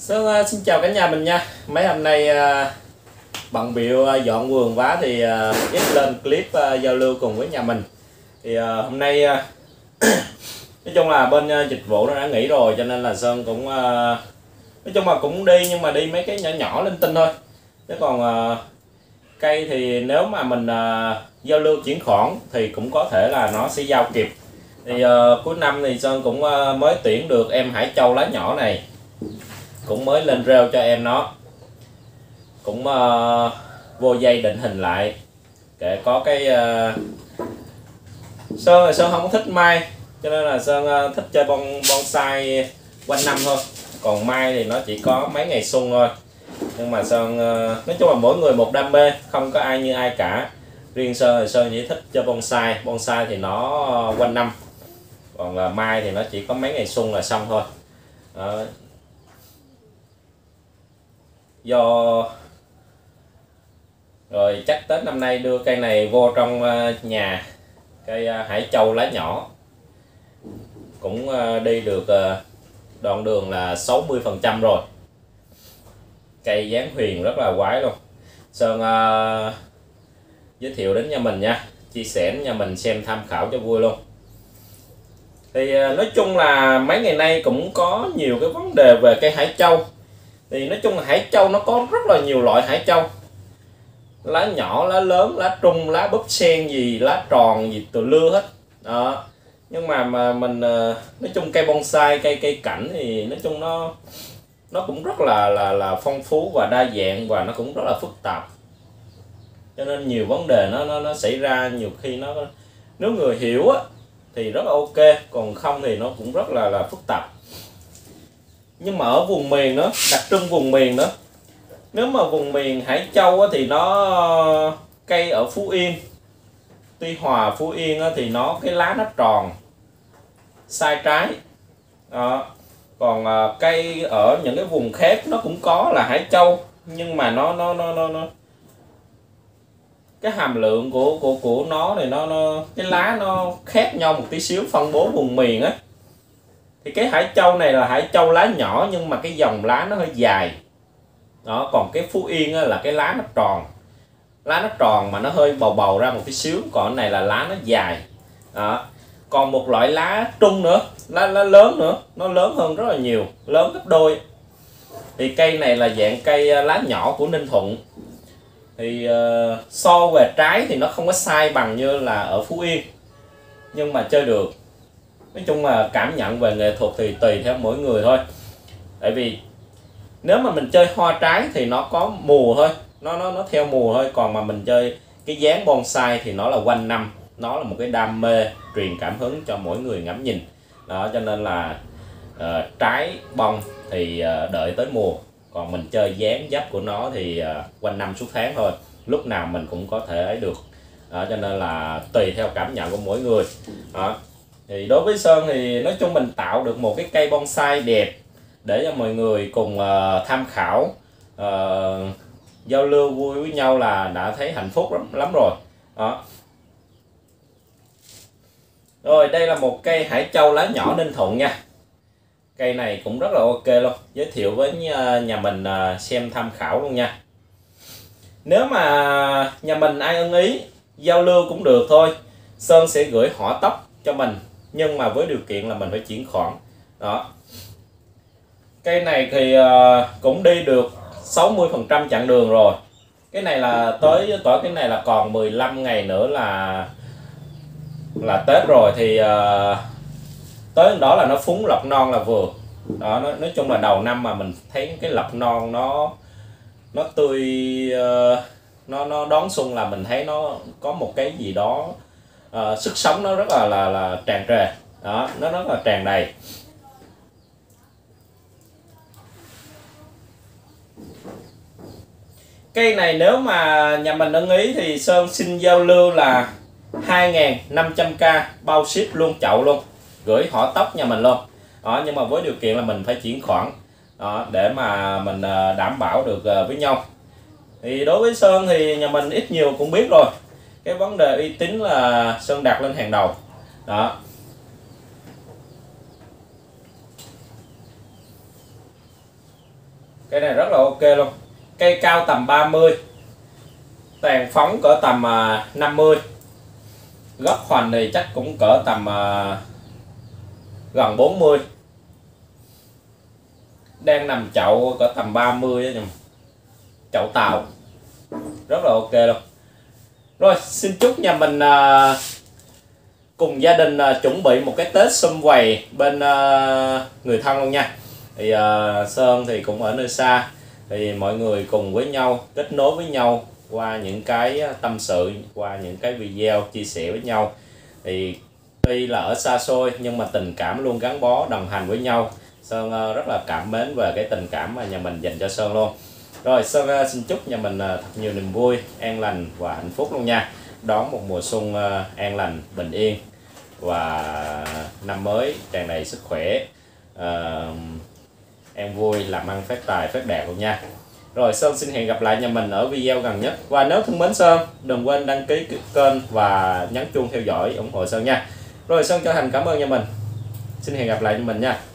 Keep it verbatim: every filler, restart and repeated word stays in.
So, uh, xin chào cả nhà mình nha. Mấy hôm nay uh, bận bịu uh, dọn vườn quá thì uh, ít lên clip uh, giao lưu cùng với nhà mình. Thì uh, hôm nay uh, nói chung là bên uh, dịch vụ nó đã nghỉ rồi, cho nên là Sơn cũng uh, nói chung là cũng đi, nhưng mà đi mấy cái nhỏ nhỏ linh tinh thôi. Chứ còn uh, cây thì nếu mà mình uh, giao lưu chuyển khoản thì cũng có thể là nó sẽ giao kịp. Thì uh, cuối năm thì Sơn cũng uh, mới tuyển được em Hải Châu lá nhỏ này, cũng mới lên rêu cho em nó, cũng uh, vô dây định hình lại để có cái uh... Sơn là Sơn không có thích mai, cho nên là Sơn uh, thích chơi bon bonsai quanh năm thôi. Còn mai thì nó chỉ có mấy ngày xuân thôi. Nhưng mà Sơn uh, nói chung là mỗi người một đam mê, không có ai như ai cả. Riêng Sơn thì Sơn chỉ thích chơi bonsai. Bonsai thì nó uh, quanh năm, còn là mai thì nó chỉ có mấy ngày xuân là xong thôi. uh, Do rồi chắc Tết năm nay đưa cây này vô trong nhà, cây Hải Châu lá nhỏ, cũng đi được đoạn đường là sáu mươi phần trăm rồi. Cây dáng huyền rất là quái luôn. Sơn uh, giới thiệu đến nhà mình nha, chia sẻ đến nhà mình xem tham khảo cho vui luôn. Thì uh, nói chung là mấy ngày nay cũng có nhiều cái vấn đề về cây Hải Châu. Thì nói chung là Hải Châu nó có rất là nhiều loại Hải Châu, lá nhỏ, lá lớn, lá trung, lá búp sen gì, lá tròn gì từ lưa hết đó. Nhưng mà mà mình nói chung cây bonsai, cây cây cảnh thì nói chung nó nó cũng rất là là là phong phú và đa dạng, và nó cũng rất là phức tạp, cho nên nhiều vấn đề nó nó nó xảy ra. Nhiều khi nó, nếu người hiểu á thì rất là ok, còn không thì nó cũng rất là là phức tạp. Nhưng mà ở vùng miền đó, đặc trưng vùng miền đó, nếu mà vùng miền Hải Châu á, thì nó cây ở Phú Yên, Tuy Hòa, Phú Yên á, thì nó cái lá nó tròn, sai trái đó. Còn à, cây ở những cái vùng khác nó cũng có là Hải Châu, nhưng mà nó nó nó nó, nó cái hàm lượng của của của nó này nó nó cái lá nó khác nhau một tí xíu, phân bố vùng miền á. Thì cái Hải Châu này là Hải Châu lá nhỏ, nhưng mà cái dòng lá nó hơi dài đó. Còn cái Phú Yên là cái lá nó tròn, lá nó tròn mà nó hơi bầu bầu ra một tí xíu. Còn cái này là lá nó dài đó. Còn một loại lá trung nữa, lá, lá lớn nữa, nó lớn hơn rất là nhiều, lớn gấp đôi. Thì cây này là dạng cây lá nhỏ của Ninh Thuận. Thì uh, so về trái thì nó không có sai bằng như là ở Phú Yên, nhưng mà chơi được. Nói chung là cảm nhận về nghệ thuật thì tùy theo mỗi người thôi. Tại vì nếu mà mình chơi hoa trái thì nó có mùa thôi, nó nó nó theo mùa thôi. Còn mà mình chơi cái dáng bonsai thì nó là quanh năm, nó là một cái đam mê, truyền cảm hứng cho mỗi người ngắm nhìn đó. Cho nên là uh, trái bông thì uh, đợi tới mùa, còn mình chơi dáng dấp của nó thì uh, quanh năm suốt tháng thôi, lúc nào mình cũng có thể ấy được đó. Cho nên là tùy theo cảm nhận của mỗi người đó. Thì đối với Sơn thì nói chung mình tạo được một cái cây bonsai đẹp để cho mọi người cùng uh, tham khảo, uh, giao lưu vui với nhau là đã thấy hạnh phúc lắm, lắm rồi đó. Rồi đây là một cây Hải Châu lá nhỏ Ninh Thuận nha. Cây này cũng rất là ok luôn, giới thiệu với nhà mình uh, xem tham khảo luôn nha. Nếu mà nhà mình ai ưng ý giao lưu cũng được thôi, Sơn sẽ gửi họ tóc cho mình, nhưng mà với điều kiện là mình phải chuyển khoản đó. Cây này thì uh, cũng đi được sáu mươi phần trăm chặng đường rồi. Cái này là tới tới cái này là còn mười lăm ngày nữa là là Tết rồi. Thì uh, tới đó là nó phúng lọc non là vừa đó. Nói, nói chung là đầu năm mà mình thấy cái lọc non nó nó tươi, uh, nó nó đón xuân là mình thấy nó có một cái gì đó, uh, sức sống nó rất là là là tràn trề đó, nó rất là tràn đầy. Cây này nếu mà nhà mình ưng ý thì Sơn xin giao lưu là hai nghìn năm trăm k bao ship luôn, chậu luôn, gửi họ tóc nhà mình luôn đó. Nhưng mà với điều kiện là mình phải chuyển khoản đó, để mà mình đảm bảo được với nhau. Thì đối với Sơn thì nhà mình ít nhiều cũng biết rồi, cái vấn đề uy tín là Sơn đặt lên hàng đầu đó. Cây này rất là ok luôn. Cây cao tầm ba mươi, tàn phóng cỡ tầm năm mươi, gốc hoành thì chắc cũng cỡ tầm gần bốn mươi, đang nằm chậu cỡ tầm ba mươi đó, chậu tàu rất là ok luôn. Rồi xin chúc nhà mình uh, cùng gia đình uh, chuẩn bị một cái Tết sum vầy bên uh, người thân luôn nha. Thì uh, Sơn thì cũng ở nơi xa, thì mọi người cùng với nhau kết nối với nhau qua những cái tâm sự, qua những cái video chia sẻ với nhau. Thì tuy là ở xa xôi nhưng mà tình cảm luôn gắn bó đồng hành với nhau. Sơn uh, rất là cảm mến về cái tình cảm mà nhà mình dành cho Sơn luôn. Rồi Sơn uh, xin chúc nhà mình uh, thật nhiều niềm vui, an lành và hạnh phúc luôn nha. Đón một mùa xuân uh, an lành, bình yên và năm mới tràn đầy sức khỏe, uh, an vui, làm ăn phát tài phát đạt luôn nha. Rồi Sơn xin hẹn gặp lại nhà mình ở video gần nhất. Và nếu thương mến Sơn, đừng quên đăng ký kênh và nhấn chuông theo dõi ủng hộ Sơn nha. Rồi Sơn chân thành cảm ơn nhà mình. Xin hẹn gặp lại nhà mình nha.